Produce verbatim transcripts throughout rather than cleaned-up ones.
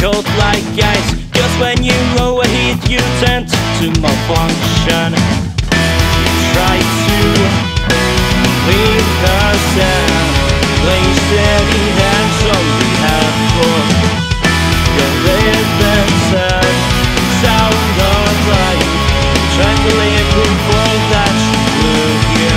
cold like ice. Just when you overheat you tend to malfunction. Try to leave the sound, place steady hands on behalf of your rhythm sound. Sound of life, try to live proof all that you will hear.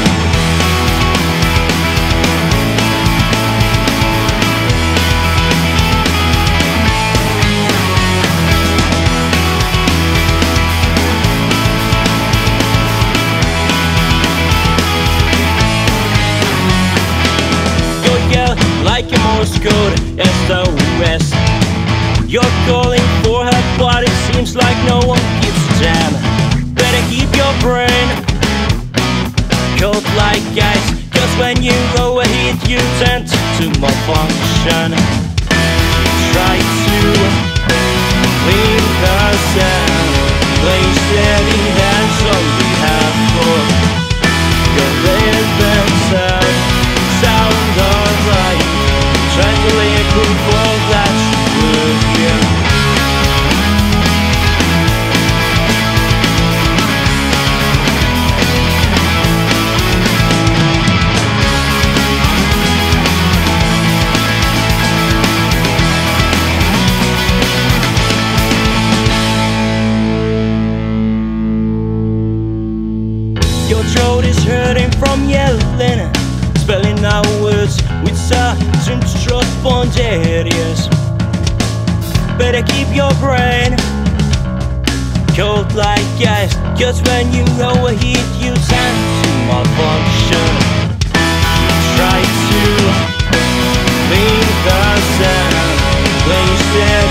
Like a Morse code, S O S. You're calling for her, but it seems like no one gives a damn. Better keep your brain cold like ice, cause when you overheat you tend to malfunction. Try to leave the sound, place steady hands on behalf of your rhythm sound. Sound of life, try to lay a proof of that you will hear. Your throat is hurting from yelling, spelling out words with certain spontaneous. Better keep your brain cold like ice, cause when you overheat you tend to malfunction. Try to leave the sound, place